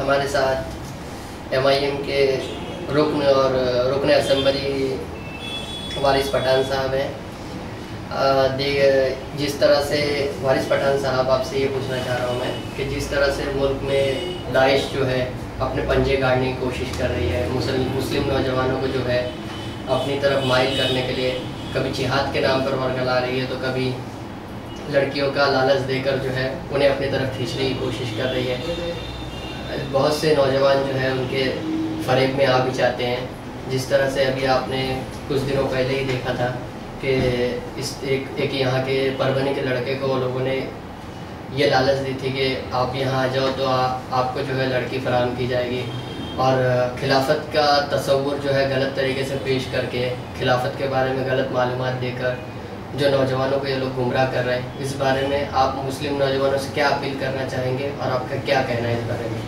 हमारे साथ MIM के रुकन और रुकन असम्बली वारिस पठान साहब हैं। जिस तरह से वारिस पठान साहब, आपसे ये पूछना चाह रहा हूँ मैं कि जिस तरह से मुल्क में दाइश जो है अपने पंजे गाड़ने की कोशिश कर रही है, मुस्लिम नौजवानों को जो है अपनी तरफ माइल करने के लिए कभी जिहाद के नाम पर वर्गला रही है, तो कभी लड़कियों का लालच देकर जो है उन्हें अपनी तरफ खींचने की कोशिश कर रही है। बहुत से नौजवान जो है उनके फरेब में आ भी जाते हैं। जिस तरह से अभी आपने कुछ दिनों पहले ही देखा था कि एक यहाँ के परभनी के लड़के को लोगों ने ये लालच दी थी कि आप यहाँ आ जाओ तो आपको जो है लड़की फराहम की जाएगी, और खिलाफत का तस्वुर जो है गलत तरीके से पेश करके खिलाफत के बारे में गलत मालूमात देकर जो नौजवानों को ये लोग गुमराह कर रहे हैं। इस बारे में आप मुस्लिम नौजवानों से क्या अपील करना चाहेंगे और आपका क्या कहना है इस बारे में?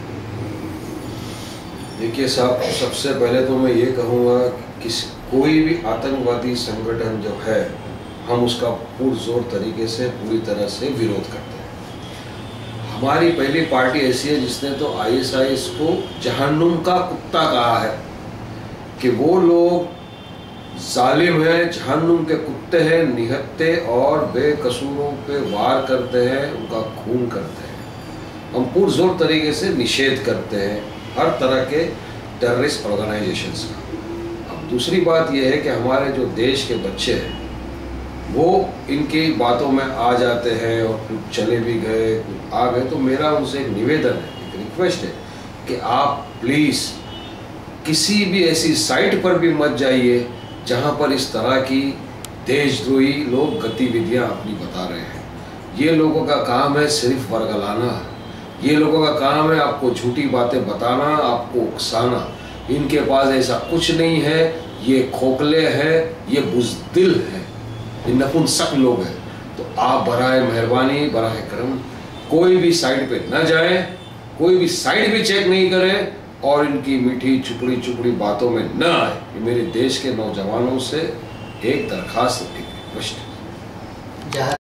देखिए साहब, सबसे पहले तो मैं ये कहूँगा कि कोई भी आतंकवादी संगठन जो है, हम उसका पुरजोर तरीके से पूरी तरह से विरोध करते हैं। हमारी पहली पार्टी ऐसी है जिसने तो ISIS को जहन्नुम का कुत्ता कहा है कि वो लोग जालिम हैं, जहन्नुम के कुत्ते हैं, निहत्ते और बेकसूरों पे वार करते हैं, उनका खून करते हैं। हम पुरजोर तरीके से निषेध करते हैं हर तरह के टेररिस्ट ऑर्गेनाइजेशंस का। अब दूसरी बात यह है कि हमारे जो देश के बच्चे हैं वो इनकी बातों में आ जाते हैं और कुछ चले भी गए, कुछ आ गए। तो मेरा उनसे एक निवेदन है, एक रिक्वेस्ट है कि आप प्लीज़ किसी भी ऐसी साइट पर भी मत जाइए जहां पर इस तरह की देशद्रोही लोग गतिविधियां अपनी बता रहे हैं। ये लोगों का काम है सिर्फ वर्गलाना, ये लोगों का काम है आपको झूठी बातें बताना, आपको उकसाना। इनके पास ऐसा कुछ नहीं है, ये खोखले हैं, ये बुज़दिल हैं, ये नपुंसक लोग हैं। तो आप बराए मेहरबानी, बराए करम कोई भी साइट पे न जाएं, कोई भी साइट भी चेक नहीं करें और इनकी मीठी चुपड़ी बातों में न आए। ये मेरे देश के नौजवानों से एक दरखास्त, एक रिक्वेस्ट है।